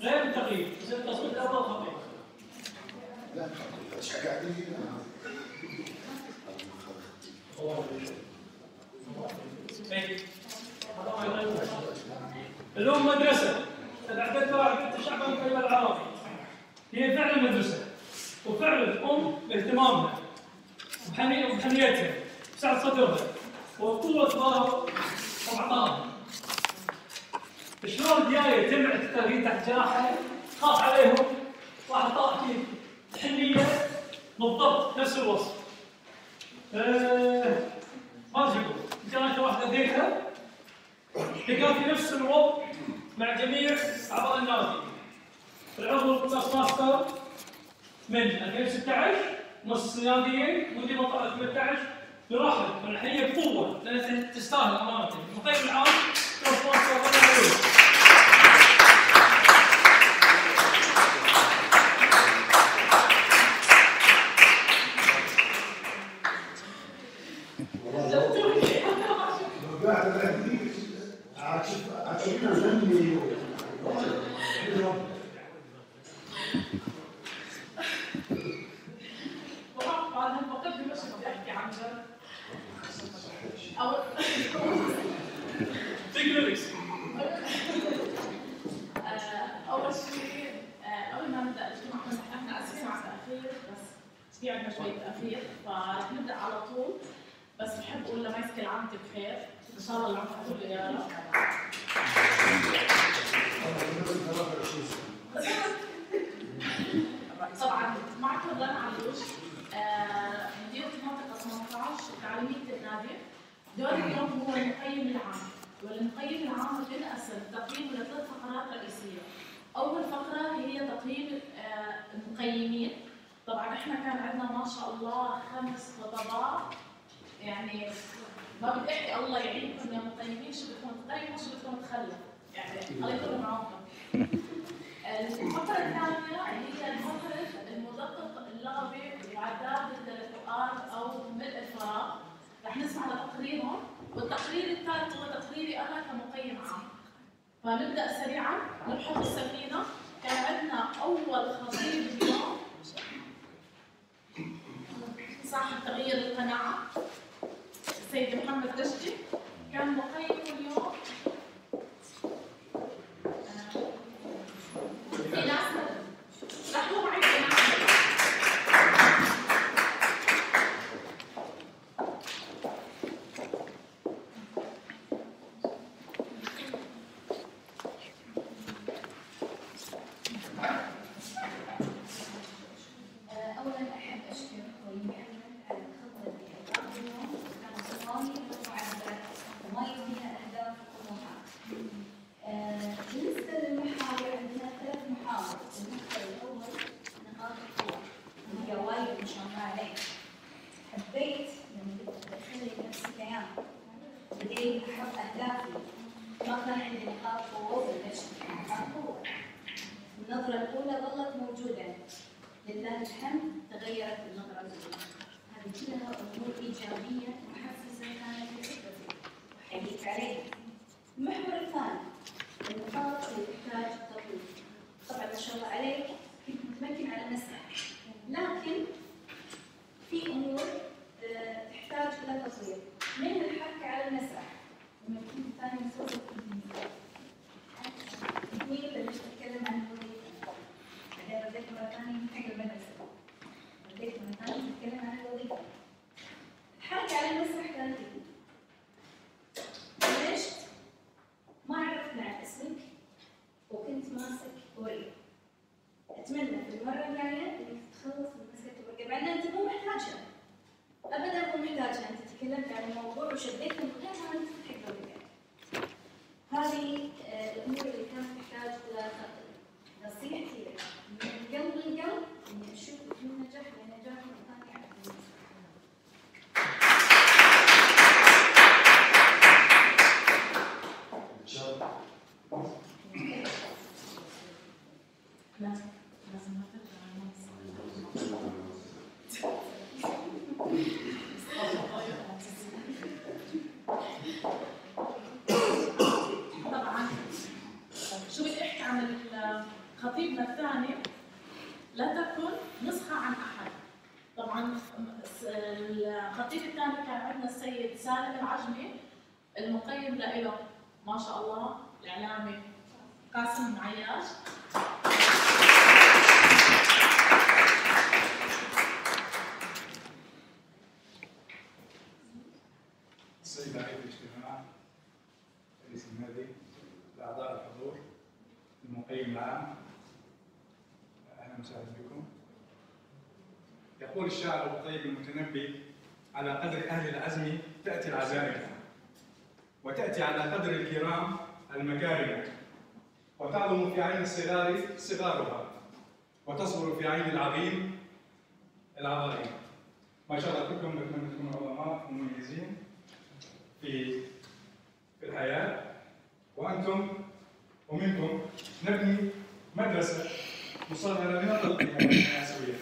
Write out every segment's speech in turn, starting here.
غير التقييد، بس التصويت الافضل خطير. لا قاعدين الأم مدرسة، أعددتها وأعددت شعبا كلمة العربي. هي فعلا مدرسة، وفعلا الأم باهتمامها وبحنيتها بسعة صدرها وقوة ظهر وعطائها. شلون الدياية تمعت التغيير تحت جناحها، خاف عليهم وأعطاك حنية بالضبط نفس الوصف. ما تقول كانت واحدة ذيكها هي كانت في نفس الوضع مع جميع أعضاء النادي. العضو كلاس ماستر من 2016 نص ناديين مدير منطقة 18 برحب ونحييه بقوة لأنها تستاهل أمانة. المقيم العام كلاس ماستر في عندنا شوية تأخير فرح نبدأ على طول، بس بحب أقول لميسك العام بخير، إن شاء الله العام تكون يا رب. طبعاً معكم رنا علوش مديرة منطقة 18 تعليمية النادي. دوري اليوم هو المقيم العام، والمقيم العام بينقسم تقييم لثلاث فقرات رئيسية. أول فقرة هي تقييم المقيمين. طبعا احنا كان عندنا ما شاء الله 5 خطباء، يعني ما بدي احكي الله يعينكم يا مقيمين، شو بدكم تقيموا شو بدكم تخلوا، يعني الله يكون معاكم. الفقرة الثانية هي الفقرة المدقق اللغوي وعداد اللقاءات او ملء الفراغ، رح نسمع لتقريرهم، والتقرير الثالث هو تقريري انا كمقيم عام. فنبدأ سريعا نبحث السفينة. كان عندنا أول خطيب اليوم صاحب تغيير القناعة السيد محمد رشدي، كان مقيم اليوم في ناس رحبوا معي النظرة الأولى ظلت موجودة، لله الحمد تغيرت النظرة الأولى. هذه كلها أمور إيجابية محفزة كانت لخطتي وأحييك عليها. المحور الثاني النقاط اللي تحتاج تطوير. طبعا ما شاء الله عليك كنت متمكن على المسرح، لكن في أمور تحتاج إلى تطوير، من الحركة على المسرح. لما كنت ثاني مسوي التمثيل بلشت أتكلم عن الوظيفة. بعدين رديت مرة ثانية حق المدرسة. رديت مرة ثانية أتكلم عن الوظيفة. الحركة على المسرح كانت بلشت ما عرفنا عن اسمك وكنت ماسك ورقة. أتمنى في المرة الجاية إنك تتخلص من مسكة الورقة، مع إن أنت مو محتاجها. أبداً مو محتاجها، أنت تكلمت عن الموضوع وشديت من غير ما أنت تحق الورقة. هذه الأمور اللي كانت تحتاج إلى نصيحتي من قلب لقلب إني أشوف من نجاح لنجاح ثاني على طبعا شو بدي احكي عن عن خطيبنا الثاني لا تكن نسخة عن أحد. طبعا الخطيب الثاني كان عندنا السيد سالم العجمي، المقيم له ما شاء الله الإعلامي قاسم عياش. السيد رئيس الاجتماع، رئيس النادي، الأعضاء الحضور، المقيم العام، أهلا وسهلا بكم. يقول الشاعر الطيب المتنبي: على قدر أهل العزم تأتي العزائم، وتأتي على قدر الكرام المكارم، وتعظم في عين الصغار صغارها، وتصبر في عين العظيم العظائم. ما شاء الله كلكم نتمنى تكونوا عظماء مميزين في الحياة، وأنتم ومنكم نبني مدرسة مصغرة لننطلق بها سويا.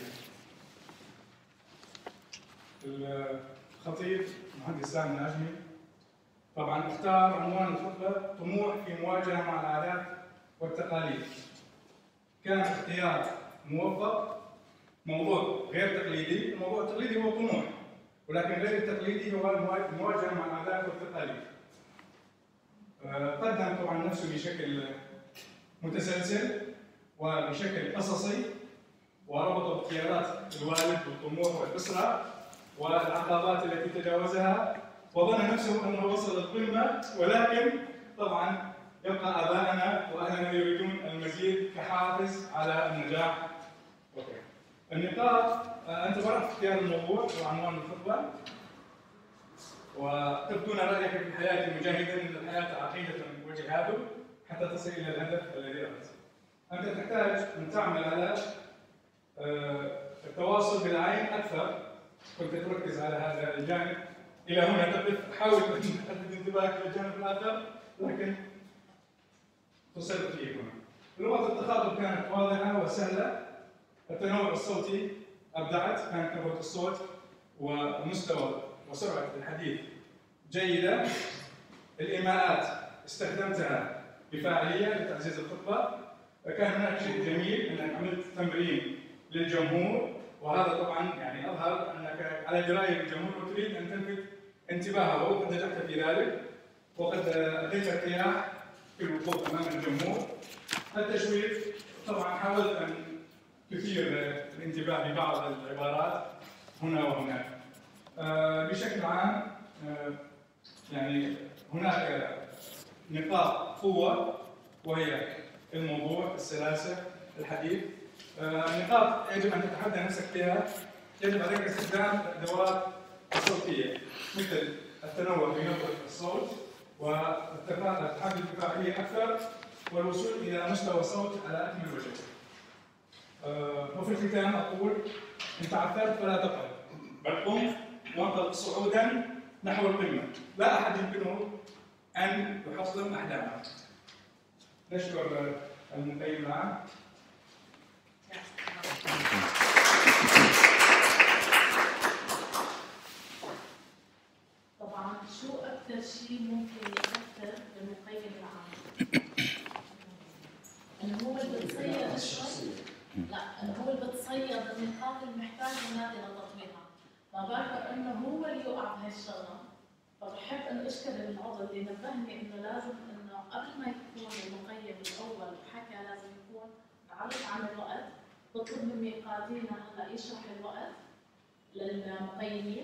الخطيب المهندس سالم العجمي طبعا اختار عنوان الخطبة طموح في مواجهة مع العادات والتقاليد. كان اختيار موفق، موضوع غير تقليدي. الموضوع التقليدي هو طموح، ولكن غير التقليدي هو المواجهة مع العادات والتقاليد. قدم طبعا نفسه بشكل متسلسل وبشكل قصصي، وربط باختيارات الوالد والطموح والأسرة والعقبات التي تجاوزها، وظن نفسه أنه وصل القمة، ولكن طبعا يبقى آبائنا وأهلنا يريدون المزيد كحافز على النجاح. النقاط: أنت برأت اختيار الموضوع وعنوان الخطبة، وتبدون رأيك في الحياة مجاهدا للحياة عقيدة وجهاده حتى تصل إلى الهدف الذي أردت. أنت تحتاج أن تعمل على التواصل بالعين أكثر. كنت تركز على هذا الجانب، إلى هنا تقف، حاول أن تحدد انتباهك للجانب الآخر، لكن تصرف فيه هنا. لغة التخاطب كانت واضحة وسهلة. التنوع الصوتي أبدعت، كانت نبرة الصوت ومستوى وسرعة الحديث جيدة. الإيماءات استخدمتها بفاعلية لتعزيز الخطبة. كان هناك شيء جميل أنك عملت تمرين للجمهور، وهذا طبعا يعني أظهر أنك على دراية بالجمهور وتريد أن تلفت انتباهه، وقد نجحت في ذلك، وقد أديت ارتياح في الوقوف أمام الجمهور. التشويق طبعا حاولت أن تثير الانتباه ببعض العبارات هنا وهناك. بشكل عام يعني هناك نقاط قوة، وهي الموضوع، السلاسة، الحديث. نقاط يجب أن تتحدى نفسك فيها. يجب عليك استخدام الأدوات الصوتية مثل التنوع في نبرة الصوت، والتحدي الدفاعية أكثر، والوصول إلى مستوى صوت على أكمل وجه. وفي الختام أقول: إن تعثرت فلا تقعد، بل قم وانطلق صعودا نحو القمة. لا أحد يمكنه أن يحطم أحلامه. نشكر المقيم العام. طبعا شو أكثر شيء ممكن يأثر بالمقيم العام؟ إنه هو اللي بتصيد الشيء، لا، إنه هو اللي بتصيد النقاط المحتاجة النادي لتطبيقها. ما بالك إنه هو اللي يوقع بهالشغلة. فبحب أن أشكر العضو اللي نبهني إنه لازم إنه قبل ما يكون المقيم الأول حكى لازم يكون عرف عن الوقت. بطلب من ميقاتينا هلا يشرح الوقت للمقيمين.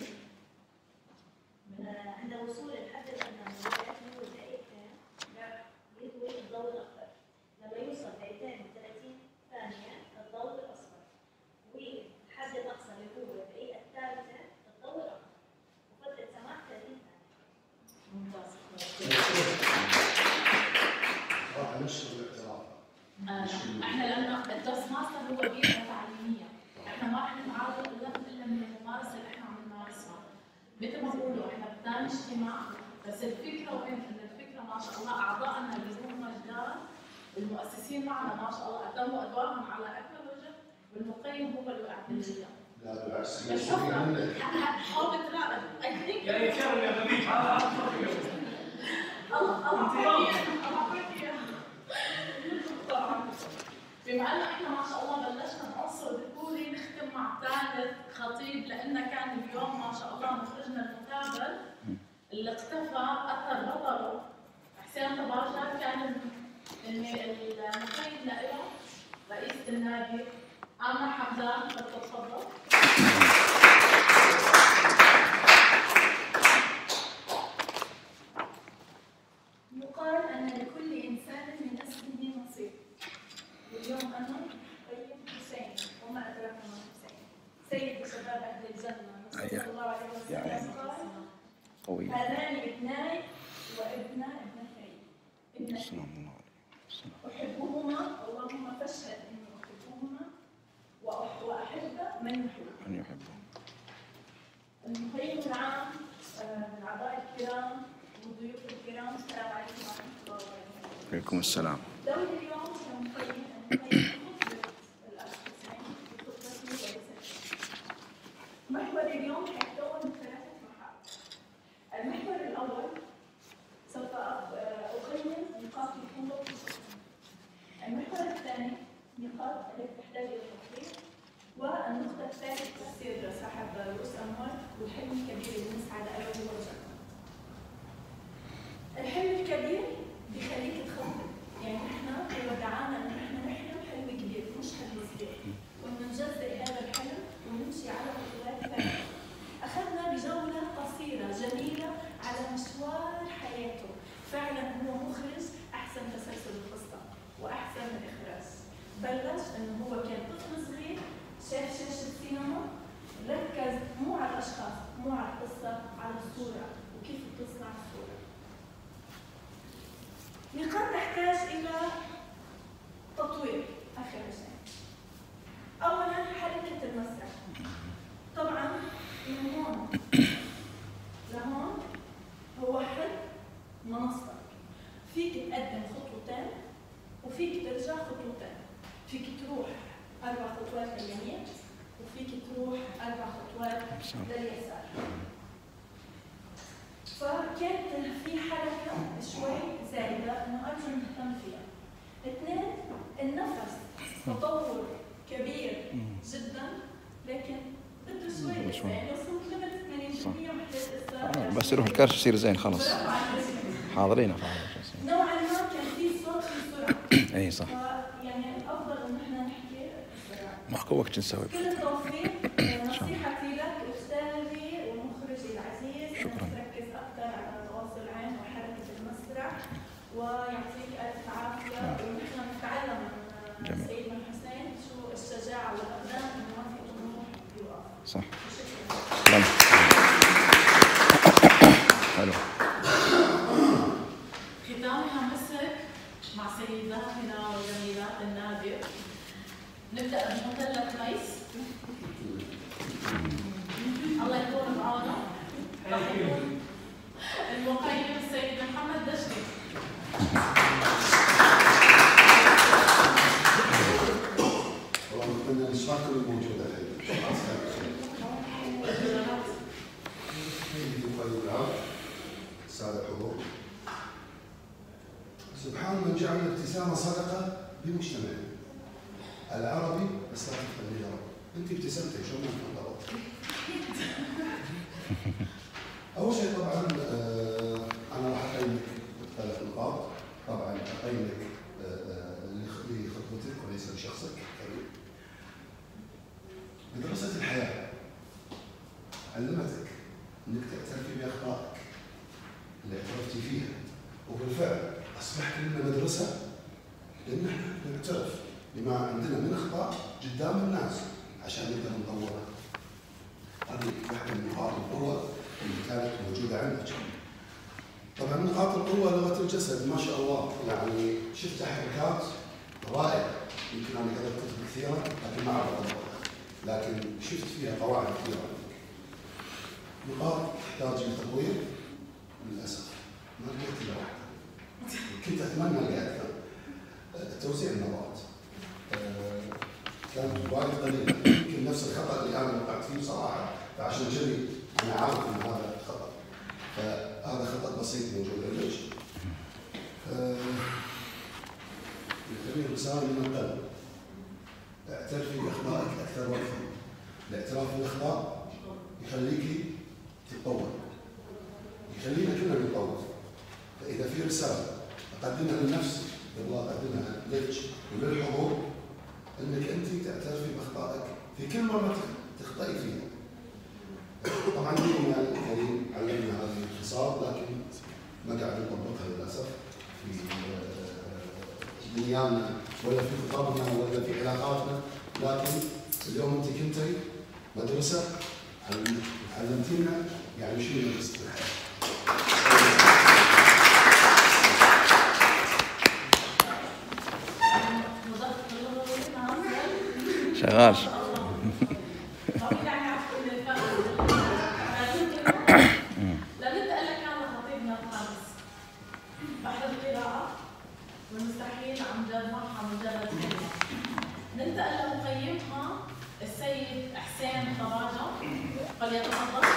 عند وصول الحد الأدنى من الوقت هو دقيقتين يضوي الضوء الأخضر. لما يوصل دقيقتين و30 ثانية الضوء الأصفر، والحد الأقصى اللي هو الدقيقة الثالثة الضوء الأخضر، وفترة سماح 30 ثانية. ممتاز. صراحة نشكر الاعتراف. احنا لانه التوست ماستر هو بيئة تعليمية، احنا ما رح نتعرض الا من الممارسة اللي احنا عم نمارسها. مثل ما بقولوا احنا بثاني اجتماع، بس الفكرة وين؟ ان الفكرة ما شاء الله اعضائنا اللي هم مجدار المؤسسين معنا ما شاء الله قدموا ادوارهم على اكمل وجه، والمقيم هو اللي وقع بالجيم. لا بالعكس، الحفرة حاول تراقب اي ثينك يعني كرم يا غريب هذا الله الله الله طبعا بما انه احنا ما شاء الله بلشنا بعنصر ذكوري نختم مع ثالث خطيب لانه كان اليوم ما شاء الله مخرجنا المثابر اللي اقتفى اثر بطله حسين طباشة كان المخيم له رئيسة النادي آمنة حمدان. تفضل. يقال أن لكل إنسان من أسره نصيب، واليوم أنا أقيم حسين وما أدراك ما حسين، سيد شباب أهل الجنة صلى الله عليه وسلم قال: هذان ابناي وابنا ابنتي أحبهما، اللهم فاشهد إني أحبهما وأحب من يحبه. المخيم العام، الأعضاء الكرام والضيوف الكرام، السلام عليكم ورحمة الله وبركاته. وعليكم السلام. دوري اليوم كمخيم خطبة الأخ حسين وخطبتي وليست. محور اليوم حيتكون من 3 مرحلة. المحور الأول سوف أقيم نقاط القوة والضعف. المحور الثاني نقاط التي تحتاج إلى تطوير. والنقطة الثالثة تفسير صاحب رؤوس أموال والحلم الكبير اللي نسعى له هو الجنة. الحلم الكبير بيخليك تخطط، يعني احنا هو دعانا ان احنا نحلم حلم كبير مش حلم صغير، ونجزء هذا الحلم ونمشي على خطوات ثانية. أخذنا بجولة قصيرة جميلة على مشوار حياته، فعلا هو مخرج أحسن تسلسل القصة وأحسن الإخراج. بلش إنه هو كان طفل صغير شاف شاشة سينما، ركز مو على الأشخاص، مو على القصة، على الصورة وكيف تصنع الصورة. نقاط تحتاج إلى تطوير. آخر شيء أولاً حركة المسرح. طبعاً من هون لهون هو حد منصة، فيك تقدم خطوتين وفيك ترجع خطوتين، فيك تروح 4 خطوات لليمين وفيك تروح 4 خطوات لليسار. فكانت في حركة شوي زايدة إنه أرجو نهتم فيها. 2 النفس تطور كبير جدا، لكن بده شوي يعني وصلت ليميت 80% محتاج بس يروح الكرش يصير زين خلص. حاضرين نوعا ما كان في صوت بسرعة. اي صح. يعني الأفضل إن احنا نحكي بسرعة. معكم وقت نسوي. كل التوفيق. نصيحتي لك أستاذي ومخرجي العزيز، شكرا. تركز أكثر على تواصل العين وحركة المسرح، ويعطيك ألف عافية. ونحن نتعلم من سيدنا الحسين شو الشجاعة والأقدام إنه ما في طموح يوقف. صح. شكرا. حلو. ختامها مسك مع سيداتنا وجميلات النادي. نبدأ بمثلث ميس. الله يكون بعونه. المقيم السيد محمد دشتي. والله نتمنى الاشراك الموجوده الحين. السادة الحضور، سبحان من جعل الابتسامة صدقة بمجتمعنا العربي. بس لا تفهمني يا رب، انت ابتسمتي شو ما غلط. اول شيء طبعا انا راح اقيمك 3 نقاط. طبعا اقيمك لخطوتك وليس لشخصك. مدرسة الحياة علمتك انك تعترفي باخطائك اللي اعترفتي فيها، وبالفعل اصبحت لنا مدرسه لان احنا نعترف بما عندنا من اخطاء قدام الناس عشان نقدر نطورها. هذه واحده من نقاط القوه اللي كانت موجوده عندك. طبعا نقاط القوه لغه الجسد ما شاء الله، يعني شفت حركات رائعه. يمكن انا كتبت كتب كثيره لكن ما اعرف اطبقها، لكن شفت فيها قواعد كثيره. نقاط تحتاج لتطوير، للاسف ما لقيت الا واحده. كنت اتمنى الاقي اكثر. توزيع النظرات كانت وايد قليله، يمكن نفس الخطا اللي انا وقعت فيه صراحه، فعشان كذي انا عارف ان هذا خطا. فهذا خطا بسيط موجود عندك. الكبير رساله من القلب اعترفي باخطائك اكثر واكثر. الاعتراف بالاخطاء يخليكي تتطور، يخلينا كلنا نتطور. فاذا في رساله اقدمها لنفسي قبل اقدمها لك وللحضور، انك انت تعترفي باخطائك في كل مره تخطئي فيها. طبعا ديننا الكريم علمنا هذه الخصال، لكن ما قاعد نطبقها للاسف في دنيانا ولا في خطابنا ولا في علاقاتنا. لكن اليوم انت كنتي مدرسه علمتينا يعني شنو مدرسه الحياه. شغال. لنبدأ لك كان خطيبنا الخامس بعد القراءة، والمستحيل عن جد مرحى مجرد كلمة. ننتقل لمقيمها السيد حسين طراجة، فليتفضل.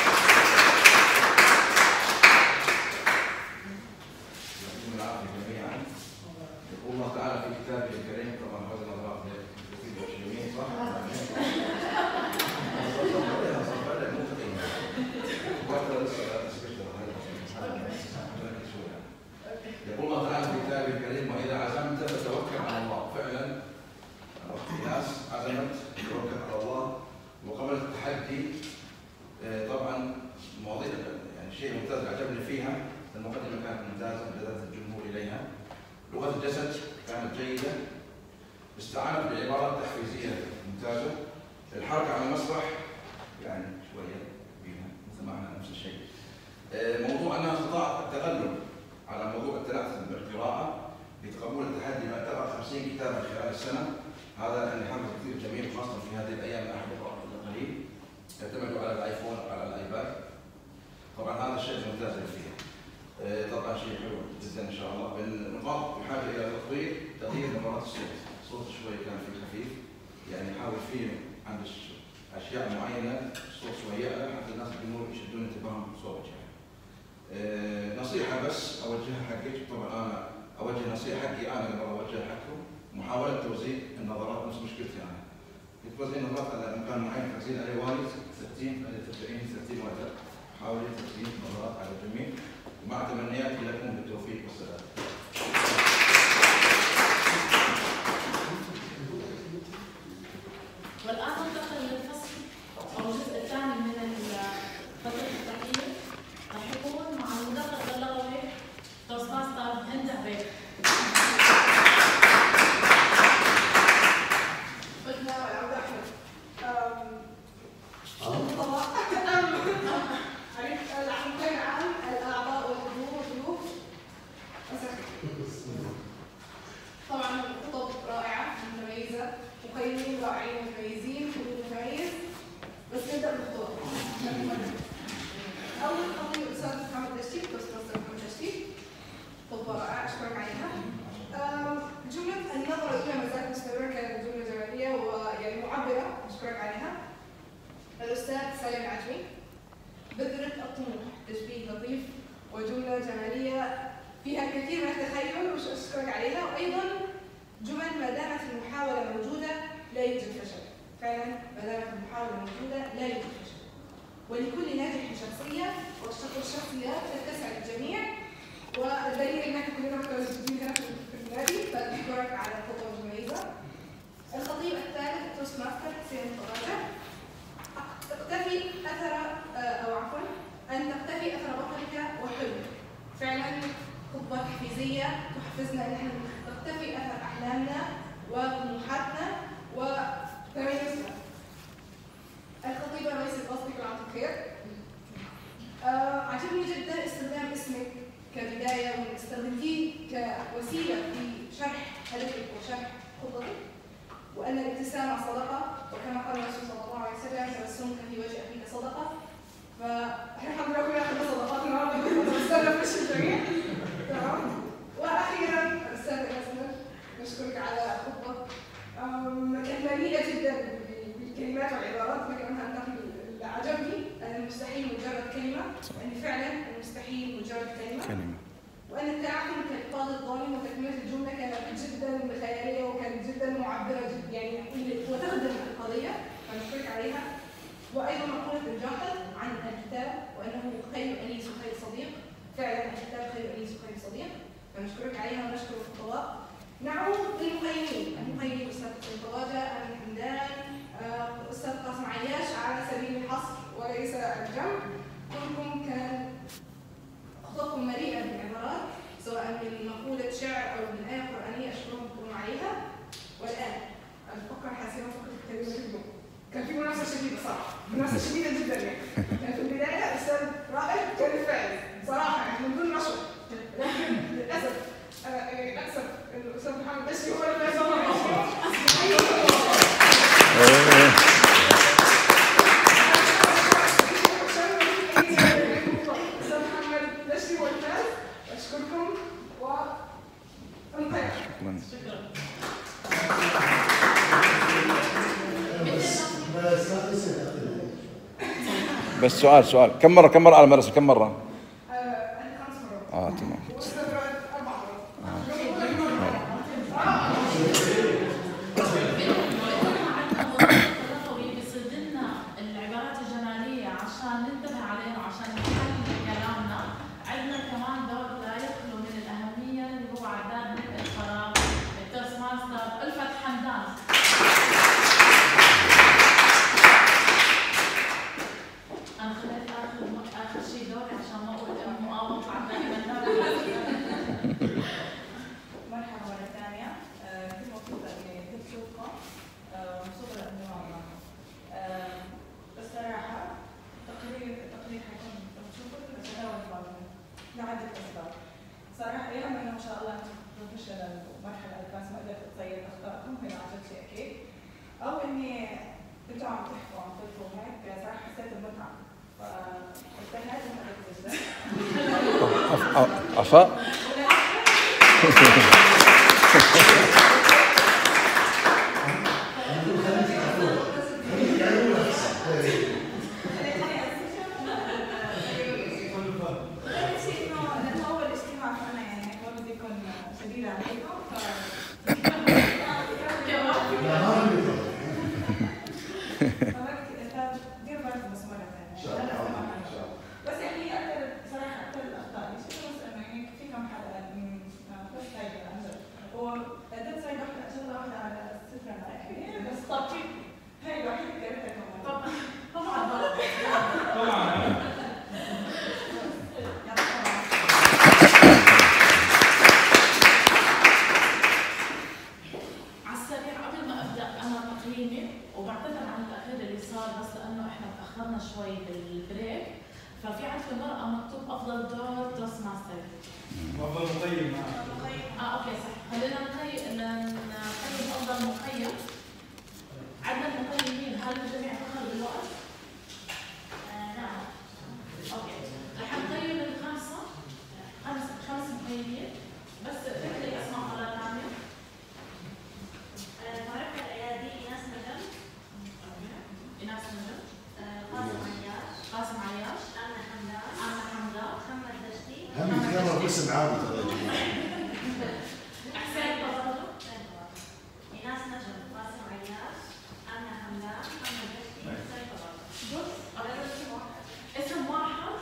يعطيكم العافية جميعا. يقول الله تعالى في كتابه الكريم، طبعا هذا الأضرار يفيد الجميع صح؟ يقول الله تعالى في كتابه الكريم: وإذا عزمت فتوكل على الله. فعلا ناس عزمت توكل على الله وقبل التحدي. طبعا مواضيع يعني شيء ممتاز عجبني فيها، المقدمة كانت ممتازة، جذبت الجمهور إليها. لغة الجسد كانت جيدة، استعانت بعبارات تحفيزية ممتازة. الحركة على المسرح يعني شوية بيها مثل ما احنا نفس الشيء. موضوع أنها استطاعت التغلب على موضوع التنافس بالقراءة لتقبل التحدي ما تقرأ 50 كتابا خلال السنة. هذا يعني حافز كثير جميل، خاصة في هذه الأيام أحد القليل يعتمدوا على الآيفون أو على الآيباد. طبعا هذا الشيء الممتاز اللي فيها. طبعا شيء حلو جدا ان شاء الله. بالنقاط بحاجه الى تغيير نبرات الصوت. الصوت شوي كان فيه خفيف، يعني حاول فيه عند اشياء معينه الصوت شوي يعلى حتى الناس الجمهور يشدون انتباههم بصوتك يعني. نصيحه بس اوجهها حقك، طبعا انا اوجه نصيحه حقي انا اللي اوجهها حقكم، محاوله توزيع النظرات نفس مشكلتي انا. كنت توزيع النظرات على مكان معين تركيز عليه وايد 60 30 وقت. حاولي تركيز النظرات على الجميع، ومع تمنياتي لكم بالتوفيق والسلام. والآن ننتقل للفصل أو الجزء الثاني من فترة التحليل، راح يكون مع المدرب اللغوي توست ماستر هند عبيد. بدنا والعودة أحمد. العمودين عام الأعضاء والحضور والضيوف. طبعا الخطب رائعة متميزة، مقيمين رائعين متميزين، حضور متميز. بس نبدأ بالخطوة. أول خطيب الأستاذ محمد دشتيك، الأستاذ محمد دشتيك. خطبة رائعة أشكرك عليها. جملة النظرة الأولى ما زالت مستمرة، كانت جملة جمالية ويعني معبرة، أشكرك عليها. الأستاذ سالم العجمي، بذرة الطموح، تشبيه لطيف وجملة جمالية فيها الكثير من التخيل وأشكرك عليها. وأيضا جمل ما دامت المحاولة موجودة لا يوجد فشل. فعلا ما دامت المحاولة موجودة لا يوجد فشل. ولكل ناجح شخصية، والشخصيات تتسع للجميع، والدليل انك كلنا متواجدين هنا في النادي، فاشكرك على الخطوة المميزة. الخطيب الثالث توست ماستر حسين طراجة، تقتفي اثر ان تقتفي اثر بطلك وحلمك. فعلا خطبة تحفيزية تحفزنا ان احنا نقتفي اثر احلامنا وطموحاتنا وتميزنا. الخطيبة رئيس القصدي كل عام خير. عجبني جدا استخدام اسمك كبداية وانك استخدمتيه كوسيلة في شرح هدفك وشرح خطتك، وأن الابتسامة صدقة، وكما قال الرسول صلى الله عليه وسلم: تبسمك في وجه أخيك صدقة. فالحمد لله كلنا أخذنا صدقات النهارده، نتبسم في الجميع. تمام. وأخيرا الأستاذ أسماء، نشكرك على الخطبة. كانت مليئة جدا بالكلمات والعبارات، لكن أنا أنتقل اللي عجبني أن المستحيل مجرد كلمة، أن فعلا المستحيل مجرد كلمة. وأن التعاون كالإفاضة الظالم وتكملة الجملة كانت جدا خيالية وكانت جدا معبرة جدا، يعني كان في منافسه شديده صراحه، منافسه شديده جدا يعني. يعني في البدايه الاستاذ رائد كان الفائز صراحه يعني من دون نشر، لكن للاسف اكسب الاستاذ محمد دشتي هو الفائز. بس سؤال كم مرة على المدرسة كم مرة؟ 5 مرات. تمام. واستمرت 4 مرات. بيصير لنا العبارات الجمالية عشان ننتبه عليها وعشان نحلل كلامنا، عندنا كمان دور لا يخلو من الأهمية اللي هو عداد من الفراغ، التوست ماستر، ألفت حمدان. أنا خليت آخر شيء دوري عشان ما أقول إنه أوقع دائما. مرحبا مرة ثانية، كنت مبسوطة إني كنت أشوفكم، مبسوطة للانضمام معكم. الصراحة التقرير حيكون مشوق بس أنا والفاضل لعدة أسباب. صراحة يوم إنه إن شاء الله أنتم بروفيشنال المرحلة الأدفانس ما قدرت أتصيد أخطائكم هنا عن جد شيء أكيد. أو إني أنتم عم تحكوا عم تلفوا هيك صراحة حسيت بمتعة. فاجتهدت وما جدا. عفا شوي بالبريك، ففي عندكم ورقه مكتوب افضل دور توست ماستر. افضل مقيم اوكي صح، خلينا نقيم افضل مقيم. عندنا المقيمين، هل الجميع دخل بالوقت؟ نعم. اوكي، رح نقيم خمس مقيمين، بس اكتب لي اسماء مرة ثانية. مرحبا الأيادي إيناس نجم. إيناس نجم. قاسم عياش. أنا حمدان. محمد دشتي. هم يتكرر باسم عادي ترى يا جماعة. حسين برضه. إيناس نجم، قاسم عياش، أنا حمدان، محمد دشتي، حسين برضه. اسم واحد.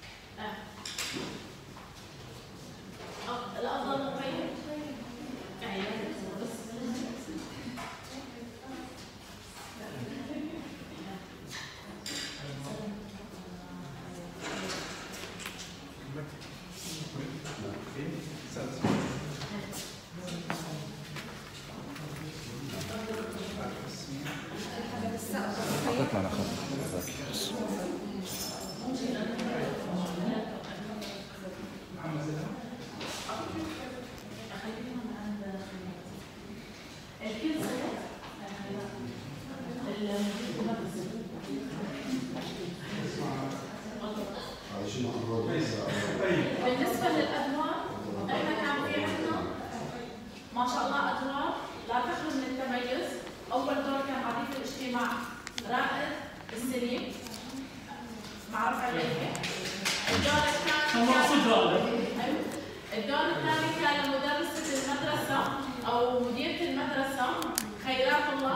الأفضل مقيم. أخذتنا بالنسبة للأدوار، احنا كان في عندنا ما شاء الله أدوار لا تخلو من التميز. أول دور كان عريف الاجتماع رائد السليم مع رفع الأيدي. الدور الثاني كان مدرسة المدرسة أو مديرة المدرسة خيرات الله.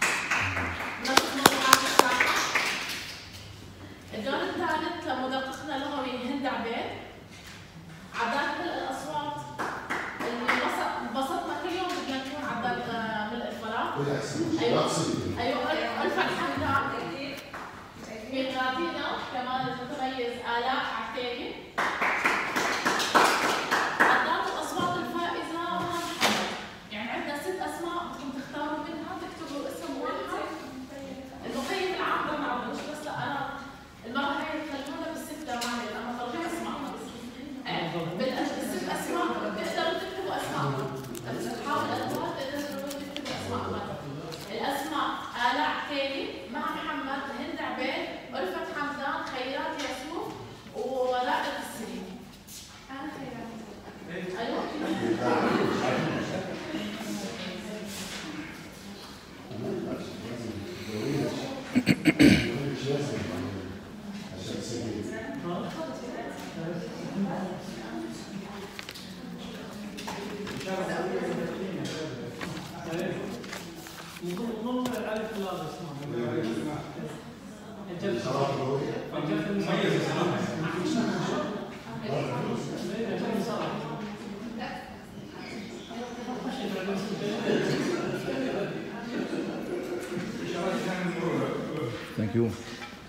الدور الثالث لمدققنا اللغوي هند عبيد. عداد ملء الأصوات اللي انبسطنا كل يوم بدنا نكون عداد ملء الفراغ. أيوه ألفت حمدان. ميقاتينا كمان المتميز آلاء عكيري. عداد الأصوات الفائزة يعني عندنا 6 أسماء بدكم تختاروا منها، تكتبوا اسم واحد. نظم الالف واللام اسمها الجلد Thank you.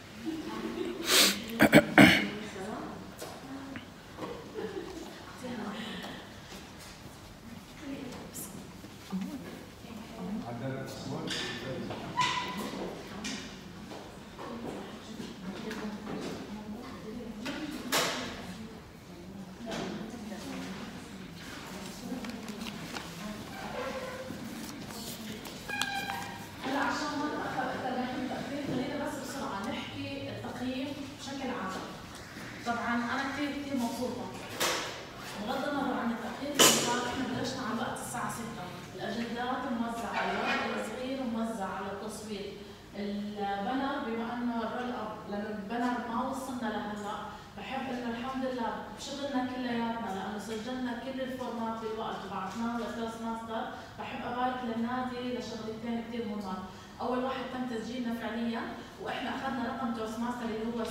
أول واحد تم تسجيلنا فعليا وإحنا أخذنا رقم توست ماستر اللي هو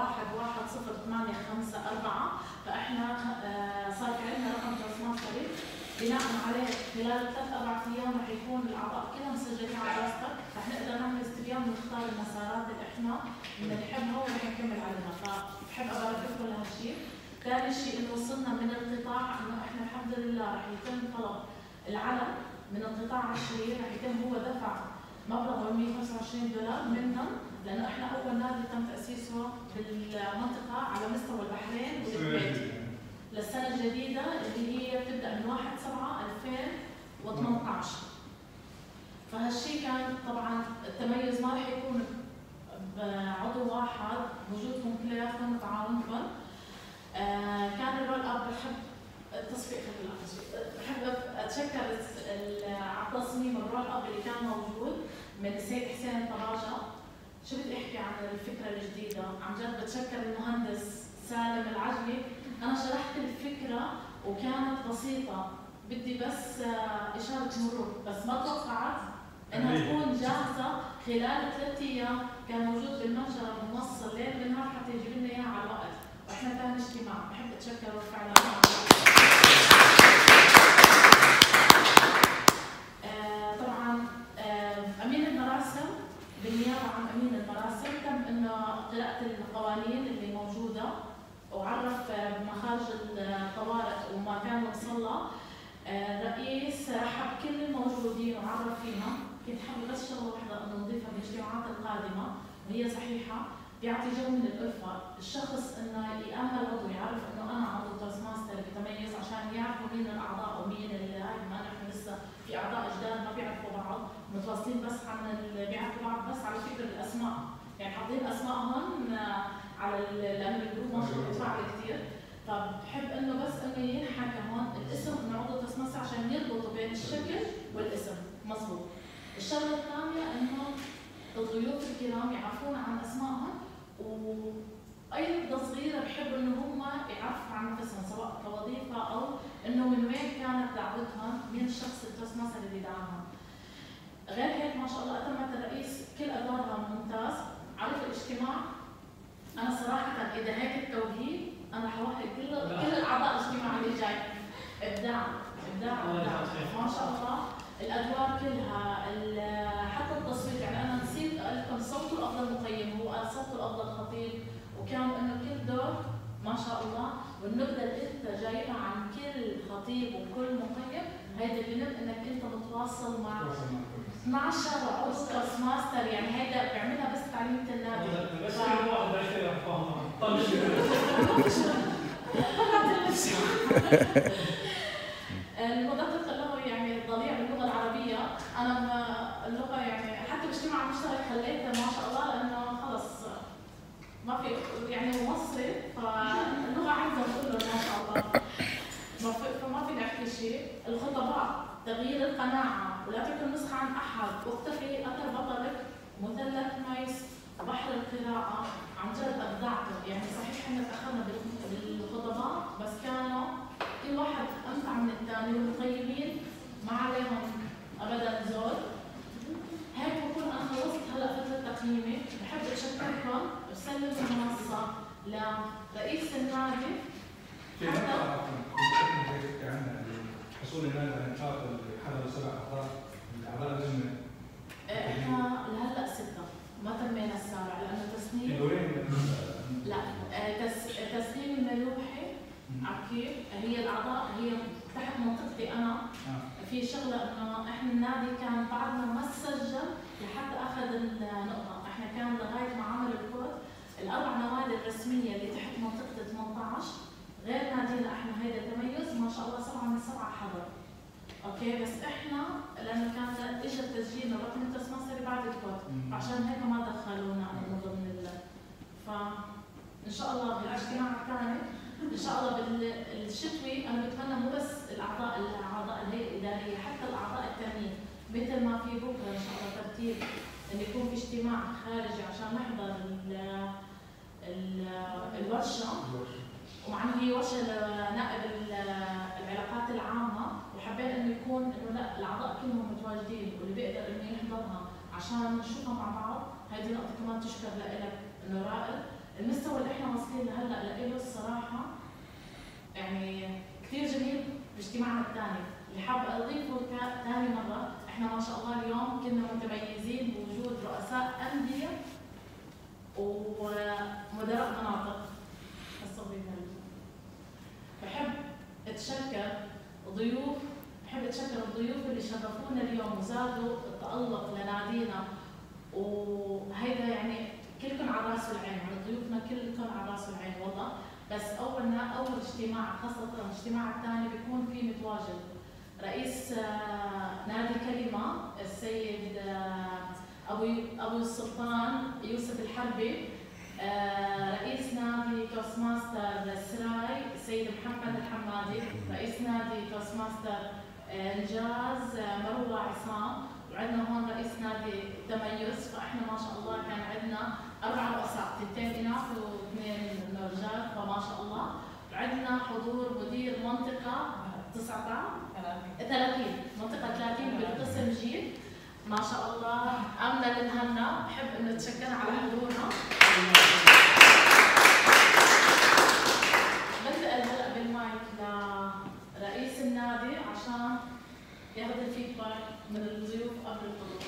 711054 فإحنا صار في عندنا رقم توست ماستر بناء عليه خلال 3-4 أيام رح يكون الأعضاء كلها مسجلين على توستر رح نقدر نعمل استبيان ونختار المسارات اللي إحنا بنحبها ورح نكمل عليها فبحب أبارك لكم لهالشيء. ثاني شيء إنه وصلنا من القطاع إنه إحنا الحمد لله رح يتم طلب العلم من القطاع العشري رح يتم هو دفع مبلغ $125 منهم لانه احنا اول نادي تم تاسيسه بالمنطقه على مستوى البحرين والكويت للسنه الجديده اللي هي بتبدا من 1/7/2018 فهالشيء كان طبعا التميز ما رح يكون بعضو واحد وجودكم كلياتكم وتعاونكم كان الرول اب بحب التصفيق بحب اتشكر على تصميم الرول اب اللي كان موجود من السيد حسين الطراجه. شو بدي احكي عن الفكره الجديده؟ عن جد بتشكر المهندس سالم العجلي، انا شرحت الفكره وكانت بسيطه بدي بس اشاره مرور بس ما توقعت انها تكون جاهزه خلال 3 ايام كان موجود بالمتجر الموصل ليل بالنهار حتى يجيب لنا اياها على الوقت واحنا ثاني اجتماع بحب اتشكر فعلا. طبعا امين المراسم بالنيابه عن امين المراسم تم انه قراءه القوانين اللي موجوده وعرف مخارج الطوارئ وما كان وصل له. الرئيس رحب كل الموجودين وعرف فينا. كنت حابه بس شغله واحده انه نضيفها بالاجتماعات القادمه وهي صحيحه بيعطي جو من الألفة، الشخص انه يأمل عضو يعرف انه انا عضو توست ماستر بتميز عشان يعرفوا مين الاعضاء ومين هاي ما نحن لسه في اعضاء جداد ما بيعرفوا بعض متواصلين بس عن اللي بيعرفوا بعض بس على فكره الاسماء يعني حاطين اسمائهم على لانه الجروب ما شاء الله بيتفاعل كثير فبحب انه بس انه ينحكى هون الاسم انه عضو توست ماستر عشان يربطوا بين الشكل والاسم مضبوط. الشغله الثانيه انه الضيوف الكرام يعرفون عن اسمائهم واي نقطه صغيره بحب انه هم يعرفوا عن نفسهم سواء كوظيفه او انه من وين كانت دعوتهم مين الشخص التوست ماستر اللي دعاهم. غير هيك ما شاء الله اتمت الرئيس كل ادوارها ممتاز. عرف الاجتماع انا صراحه اذا هيك التوجيه انا حوحد كل الاعضاء الاجتماع اللي جاي ابداع ابداع ابداع ما شاء الله. الادوار كلها حتى التصوير يعني انا نسيت لكم صوته الافضل مقيم هو صوته الافضل خطيب وكان انه كل دور ما شاء الله والنبذه اللي انت جايبها عن كل خطيب وكل مقيم هيدا بنب انك انت متواصل مع 12 عضو توست ماستر يعني هيدا بيعملها بس تعليمة النادي. بس كل واحد بيعرف فاهمها طيب المدقق اللغوي يعني الضليع باللغه العربيه انا اللغه يعني حتى باجتماع المشترك خليته ما شاء الله لانه خلص ما في يعني مصري فاللغه عايزه كله ما شاء الله فما في نحكي شيء. الخطباء تغيير القناعه ولا تكن نسخه عن احد واختفي اثر بطلك مثلث مايس يعني صحيح احنا تاخرنا بالخطبات بس كانوا كل واحد امتع من الثاني والمقيمين ما عليهم ابدا زول. هيك بكون انا خلصت هلا فتره تقييمي، بحب اشكركم وسلم المنصه لرئيس النادي. في نقطة حكيت عنها حصول النادي على نقاط اللي حضروا 7 أعضاء من أعضاء اللجنة. احنا لهلا 6 ما تمينا السابع لانه تسنيم. لا تسنيم الملوحي عكيف هي الاعضاء هي تحت منطقتي انا. في شغله انه احنا النادي كان بعدنا ما سجل لحتى اخذ النقطه، احنا كان لغايه ما عمل الكود الاربع نوادي الرسميه اللي تحت منطقه 18 غير نادينا احنا هيدا تميز ما شاء الله 7 من 7 حضر. اوكي بس احنا لانه كان اجى التسجيل رقم التسمسري بعد الكود عشان هيك ما دخلونا من ضمن ان شاء الله بالاجتماع الثاني ان شاء الله بالشتوي انا بتمنى مو بس اعضاء الهيئه الاداريه حتى الاعضاء الثانيين مثل ما في بكره ان شاء الله ترتيب ان يكون في اجتماع خارجي عشان نحضر الورشه. ومع انه هي ورشه لنائب العلاقات العامه وحبينا انه يكون انه لا الاعضاء كلهم متواجدين واللي بيقدر انه يحضرها عشان نشوفها مع بعض. هذه نقطه كمان تشكر لك انه رائد المستوى اللي احنا واصلين لهلا له الصراحه يعني كثير جميل. باجتماعنا الثاني اللي حابه اضيفه ثاني مره احنا ما شاء الله اليوم كنا متميزين بوجود رؤساء انديه ومدراء مناطق. بحب اتشكر الضيوف اللي شرفونا اليوم وزادوا التألق لنادينا، وهيدا يعني كلكم على راس العين، يعني ضيوفنا كلكم على راس العين والله. بس اول اجتماع خاصة الاجتماع الثاني بيكون فيه متواجد رئيس نادي كلمة السيد ابو السلطان يوسف الحربي، رئيس نادي توست ماستر سراي السيد محمد الحمادي، رئيس نادي توست ماستر انجاز مروه عصام، وعندنا هون رئيس نادي تميز. فاحنا ما شاء الله كان عندنا 4 رؤساء 2 اناث و2 رجال فما شاء الله. وعندنا حضور مدير منطقه 30 منطقه 30 بالقسم جيل ما شاء الله. امنه المهنا بحب انه اتشكرها على حضورها. بنتقل هلا بالمايك لرئيس النادي عشان ياخذ الفيدباك من الضيوف قبل الحضور.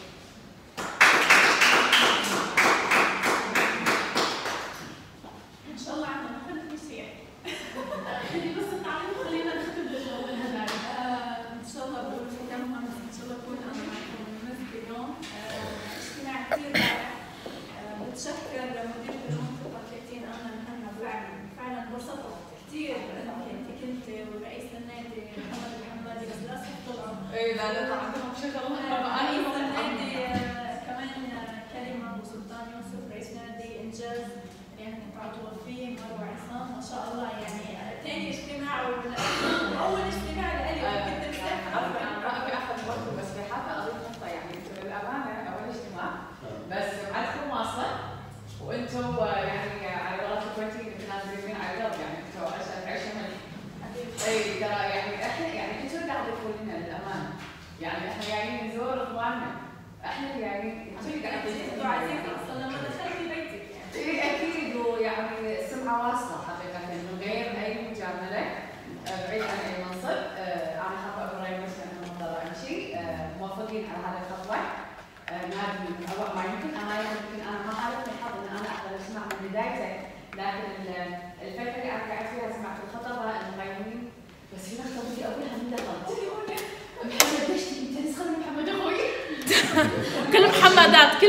ان شاء الله عندنا خلف مسيح. خلي بس التعليم خلينا نختم بالجو الهدايا. ان شاء الله بقول لكم ان شاء الله اكون انا معكم بمناسبه اليوم. اجتماع كثير رائع. بتشكر مديرة المنطقة 30 أنا مهنا فعلا انبسطت كثير انت كنت ورئيس النادي محمد الحمادي بس للاسف طلعوا. اي لا عندهم شغل رئيس النادي كمان كلمة أبو سلطان يوسف رئيس نادي إنجاز يعني عضو فيه مروة عصام ما شاء الله يعني ثاني اجتماع وأول اجتماع لإلي كنت رأيي أخذ برضه بس بحابة أضيف نقطة يعني بالأمانة أول اجتماع بس عندكم واصل وأنتم يعني على قولة الكويتيين متنازلين على الأرض يعني أنتم عشان تعيشوا اي ترى يعني احنا يعني انتوا قاعد تقولوا لنا للأمانة يعني احنا جايين نزور اخواننا احنا جايين انتوا عايزين اصلا لما دخلتي بيتك يعني اكيد ويعني السمعة واصلة حقيقة من غير أي مجاملة بعيد عن أي منصب أنا حابة إبراهيم بس أنا مضطرة أمشي موافقين على هذه الخطوة نادي أو ما يمكن أنا ما حالفت الحظ إن أنا أحضر الاجتماع من بدايته لكن الفترة اللي أنا قاعد فيها سمعت الخطبة المغيرين بس في نقطة بدي أقولها من دخلت محمد ليش أنت نسخة من محمد أخوي؟ كل محمدات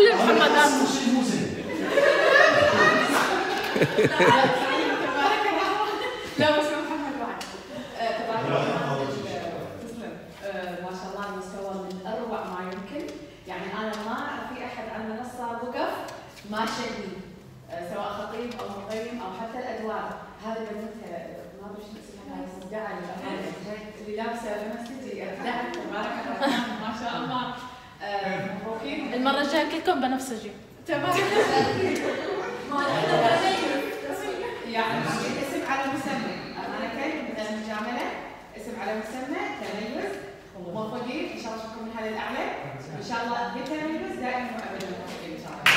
لا بس محمد واحد تبارك الله تسلم ما شاء الله المستوى من اروع ما يمكن يعني انا ما اعرف في احد على المنصه وقف ما شدني سواء خطيب او مقيم او حتى الادوار هذا بنت ما ادري شو اسمها مبدعه اللي لابسه بنفسجي ابدعت تبارك الله ما شاء الله مبروكين المره الجايه كلكم بنفسجي تبارك الله يعني اسم على مسمى، أمانة مثل المجاملة، اسم على مسمى، تميز، موفقين، إن شاء الله نشوفكم من هذا الأعلى، إن شاء الله بالتميز دائما وأبدا موفقين إن شاء الله.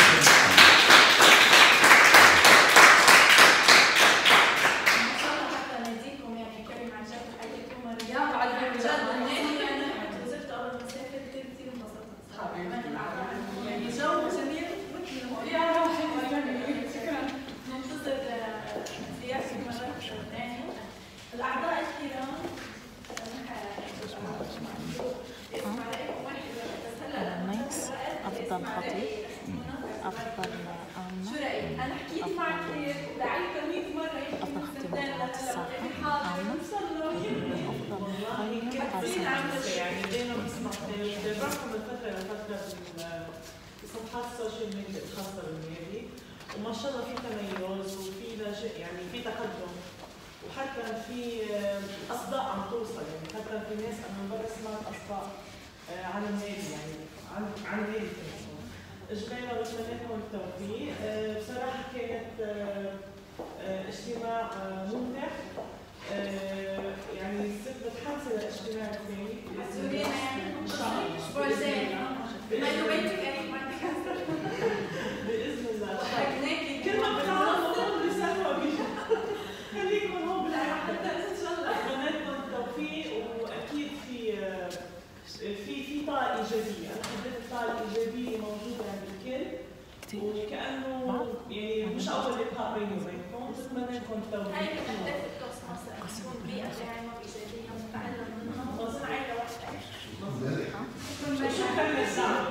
إن شاء الله حتى نديكم يعني كريم عن جد حياتكم الرياض على جد يعني وزرت أول مسافة كثير انبسطت صراحة. يعني جو جميل مثل ما هو. يا روحي شكرا. ننتظر زيارتك مرة ثانية. الأعضاء الكرام الميكس أفضل خطيب أفضل عامة شو رأيك؟ أنا حكيت معك هيك ودعيتها 100 مرة أفضل خطيب بطلات الساحة عامة أفضل مخيم كثير عامة يعني دايما بسمع بنراقب من فترة لفترة بصفحات السوشيال ميديا الخاصة بالنادي وما شاء الله في تميز وفي يعني في تقدم وحتى في أصداء عم توصل يعني حتى في ناس من برا سمعت أصداء عن النادي يعني عن النادي إجمالا بتمنى لكم التوفيق. بصراحة كانت اجتماع ممتع يعني صرت متحمسة للاجتماع الثاني إن شاء الله. الأسبوع الجاي بيني وبينك يعني ما عندك بإذن الله. كل ما بتعرفوا هون بيسالوا خليكم هون بالعراق حتى إن شاء الله. بتمنى لكم التوفيق وأكيد في طاقة إيجابية، أنا حبيت الطاقة الإيجابية موجودة عند الكل وكأنه يعني مش أول لقاء بيني وبينكم، بتمنى لكم التوفيق. هاي كانت التوست مصر تكون بيئة داعمة وإيجابية ونتعلم منها ونصنع عائلة واحدة. شكرا للساعة.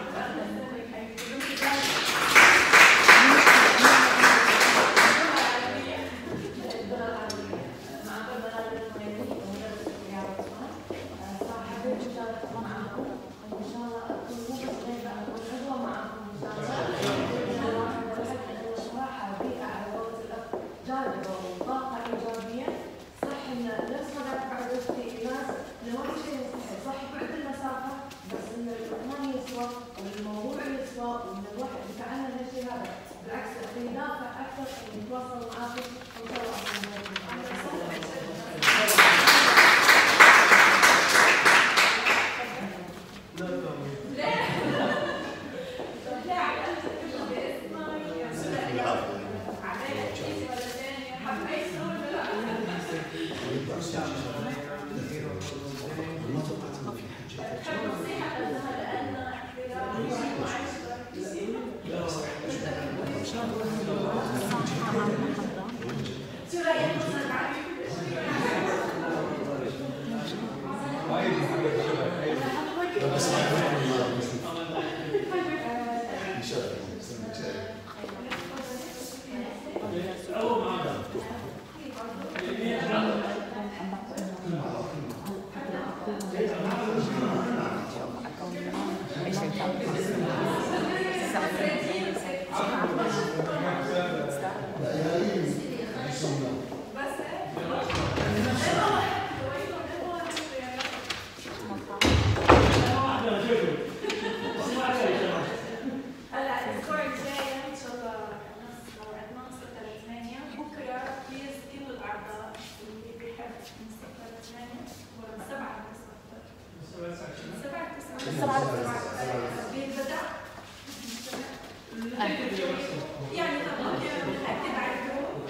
يعني طبعا بنأكد على الجروب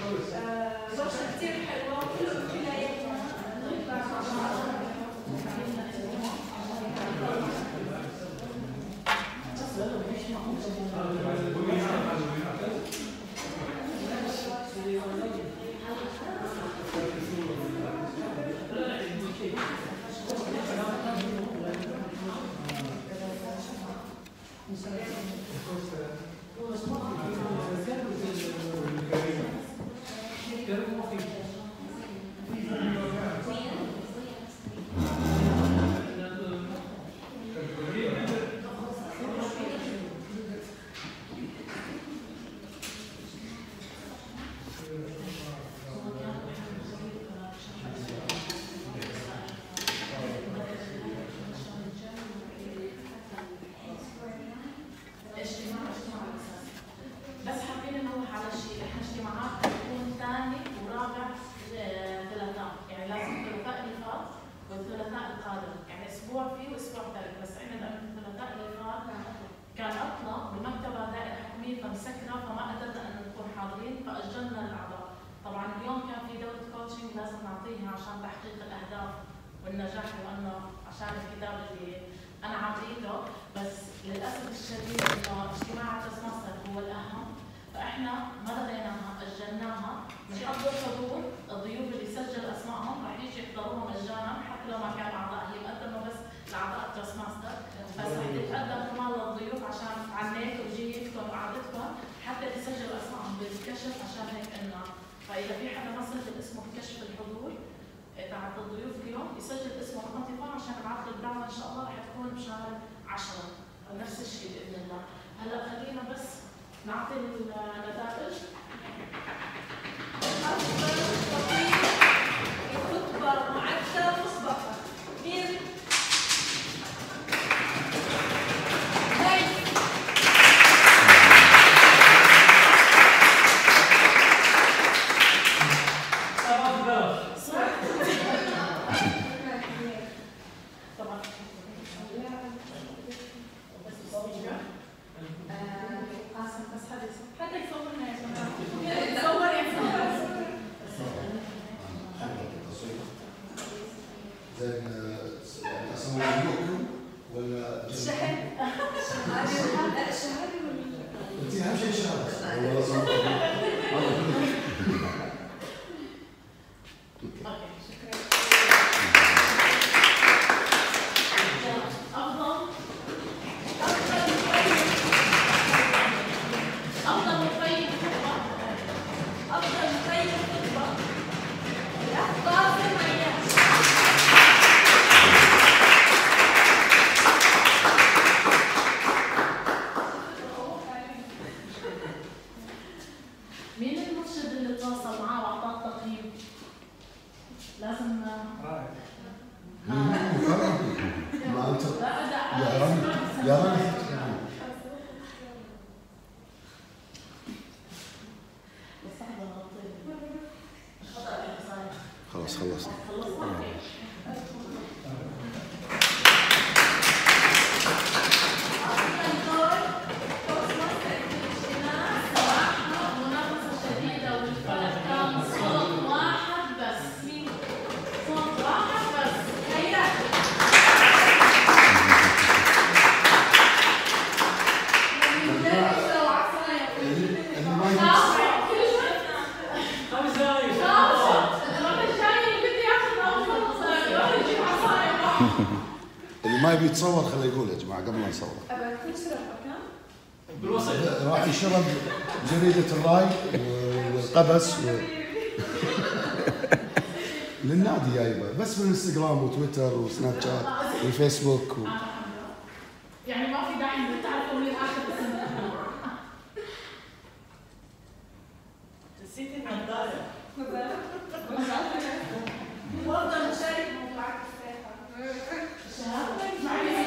بشرة كتير حلوة وكلياتنا نطلع مع بعض. بس حابين نروح على شيء، احنا اجتماعات بتكون ثاني وسجلنا الاعضاء. طبعا اليوم كان في دوره كوتشنج لازم نعطيها عشان تحقيق الاهداف والنجاح، وانه عشان الكتاب اللي انا عطيته، بس للاسف الشديد انه اجتماع التوستماستر هو الاهم، فاحنا ما لغيناها، اجلناها، بنحضر حضور الضيوف اللي سجل اسمائهم رح يجي يحضروها مجانا حتى لو ما كان اعضاء، هي مقدمه بس لاعضاء التوستماستر، بس رح تتقدم كمان للضيوف عشان على النت وجيتكم وقعدتكم حتى يسجل اسمائهم بالكشف، عشان هيك قلنا فاذا في حدا ما سجل اسمه بكشف الحضور تاعت الضيوف اليوم يسجل اسمه رقم تليفون عشان نبعث له الدعوه ان شاء الله رح تكون بشهر 10 نفس الشيء باذن الله. هلا خلينا بس نعطي النتائج. الخطبة معدة مسبقا. مين؟ حتى يصورنا يا جماعة. يصور زين اصور فيديوكم ولا الشهادة لا الشهادة انت اهم شيء الشهاده والله صوتك مين المرشد اللي تواصل معاه واعطاه تقييم؟ لازم ما انت يا رامي يا رامي خلاص خلصنا. اللي ما يبي يتصور خليه يقول يا جماعه قبل ما نصور. أبغى تنشر الأرقام؟ بالوصف راح ينشر جريده الراي والقبس للنادي جايبه بس بالانستغرام وتويتر وسناب شات وفيسبوك يعني ما في داعي انك تعرفوا مين اخر اسم. نسيت النظارة. وأفضل مشارك موضوعات الساحة.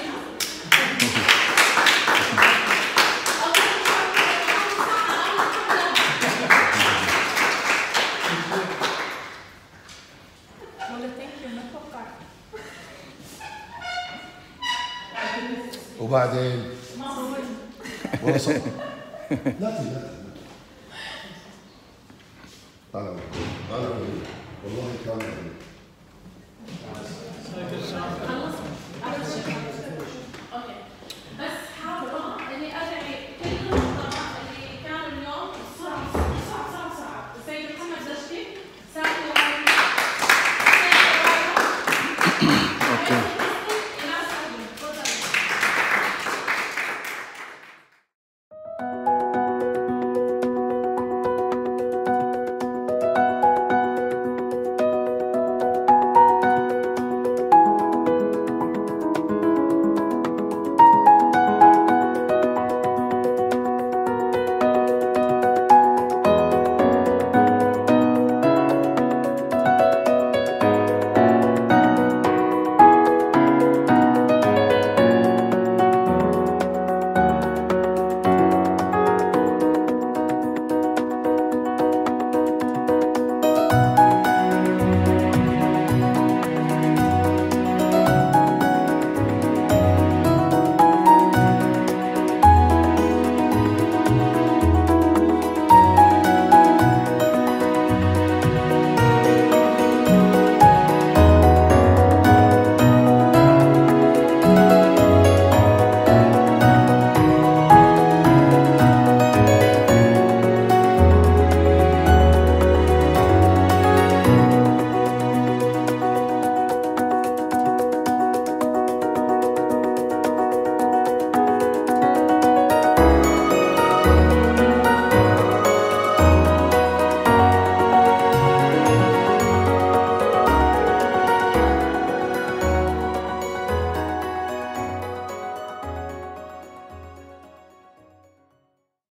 وبعدين والله صوت لا طالع والله كان